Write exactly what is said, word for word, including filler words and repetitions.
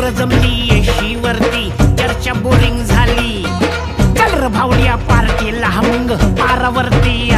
जमली एशी वरती चर्चा बोरिंग झाली. चल र भावड्या पार्टीला मग पारावरती